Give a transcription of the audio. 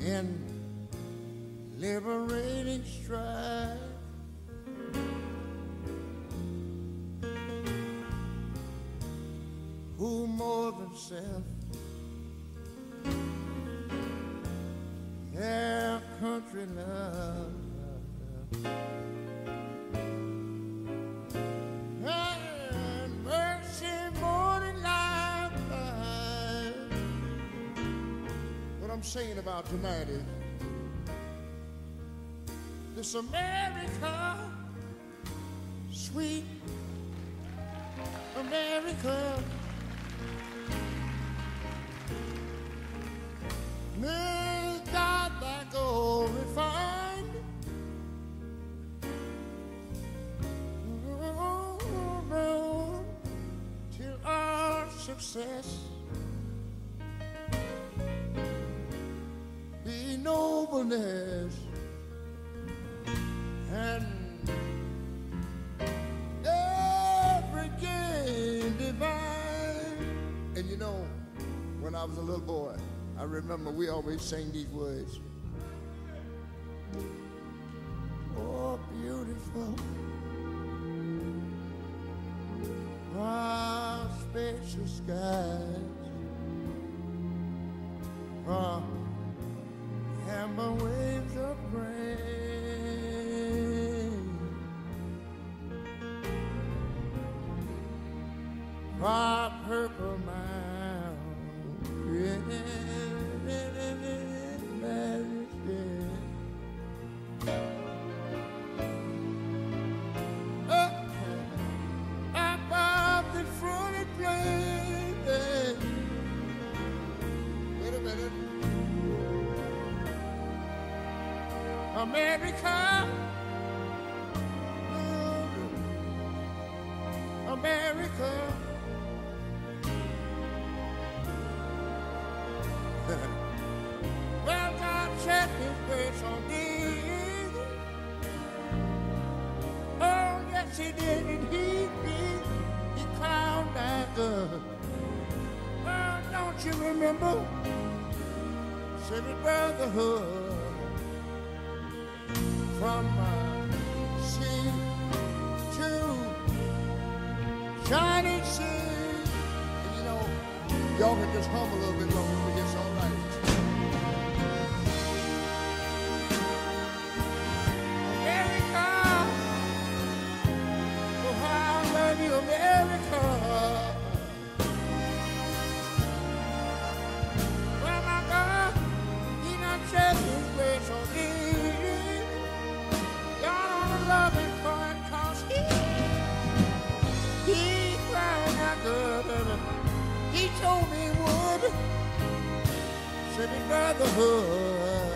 in liberating strife. Who more than self their country love, and mercy more than life. What I'm saying about tonight is this America, sweet America, may God thy gold refine, till our success be nobleness and every gain divine. And you know, when I was a little boy, I remember we always sang these words. Oh, beautiful, ah, spacious skies, ah, amber waves of grain, ah, purple mountains. Above the fruited plain. Wait a minute. America, America. Well, God set his grace on thee. Oh, yes, he did, and he crowned thy good. Well, don't you remember? Civil brotherhood from sea to shining sea. And you know, y'all can just hum a little bit longer when it gets all right. America, well, my God, he done shed his grace on me. God on the loving part, 'cause he cried out good. He told me he would. Said his brotherhood.